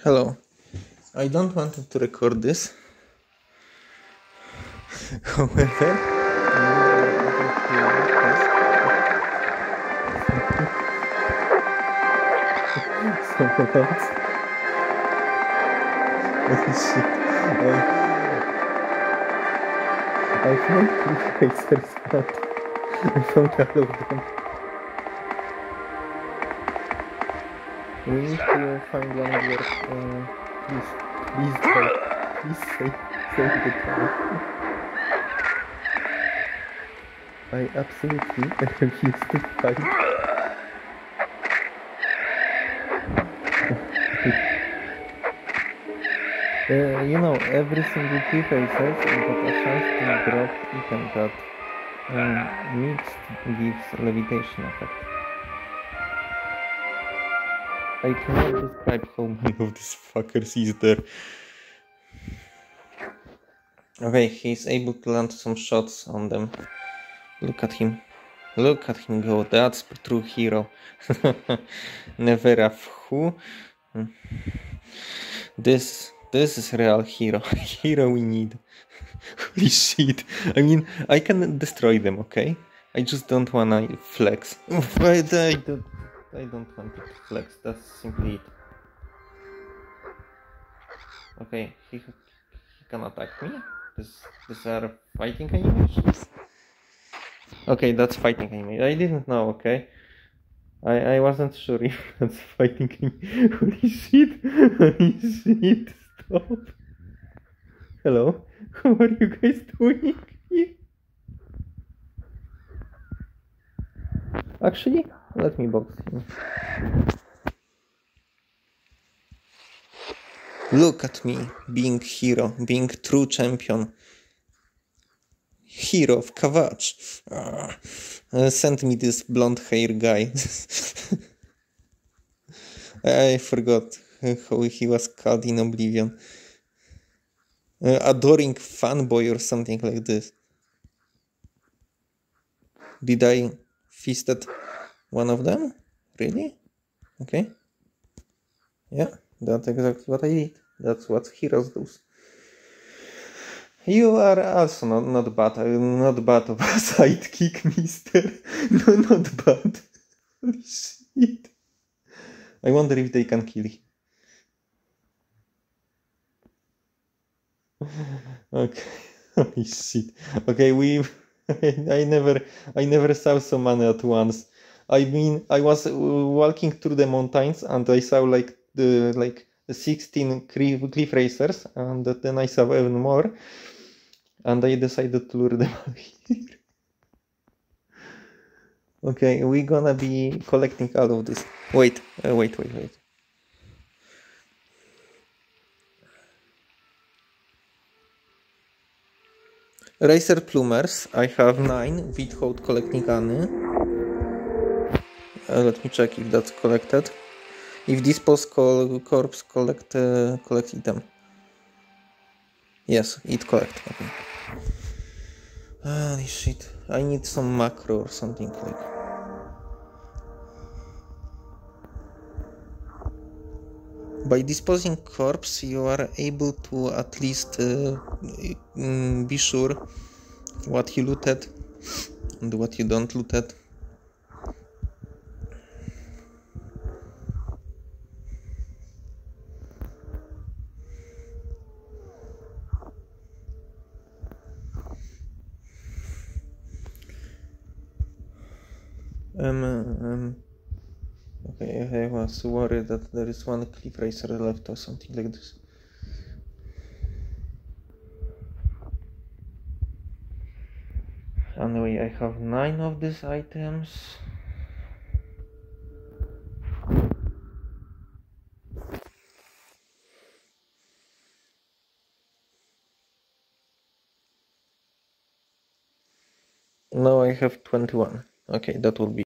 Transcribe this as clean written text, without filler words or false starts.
Hello. I don't want to record this. However, I found cliff but I found all of them. We need to find one word. Please try. Please save the time. I absolutely refuse to fight. You know, every single cliff racer got a chance to drop item that mixed gives levitation effect. I cannot describe how many of these fuckers is there. Okay, he's able to land some shots on them. Look at him. Look at him go. That's a true hero. Never a who. This is real hero. Hero we need. Holy shit. I mean, I can destroy them, okay? I just don't wanna flex. I don't want to flex. That's simply it. Okay, he can attack me. These are fighting animations. Okay, that's fighting animation. I didn't know, okay? I wasn't sure if that's fighting animation. Holy shit! Holy shit! Stop! Hello? How are you guys doing here? Actually, let me box him. Look at me, being hero, being true champion. Hero of Kavach. Send me this blonde hair guy. I forgot how he was called in Oblivion. Adoring fanboy or something like this. Did I fisted one of them? Really? Okay. Yeah, that's exactly what I did. That's what heroes do. You are also not bad of a sidekick, mister. No, not bad. Holy shit. I wonder if they can kill him. Okay. Holy shit. Okay, I never saw so many at once. I mean, I was walking through the mountains and I saw like 16 cliff racers, and then I saw even more, and I decided to lure them out here. Okay, we're gonna be collecting all of this. Wait. Racer plumers, I have 9 without collecting any. Let me check if that's collected. If dispose corpse collect item. Yes, it collect. Okay. Holy shit. I need some macro or something like. By disposing corpse, you are able to at least be sure what you looted and what you don't looted. Okay, I was worried that there is one cliff racer left or something like this. Anyway, I have 9 of these items. Now I have 21. Okay, that will be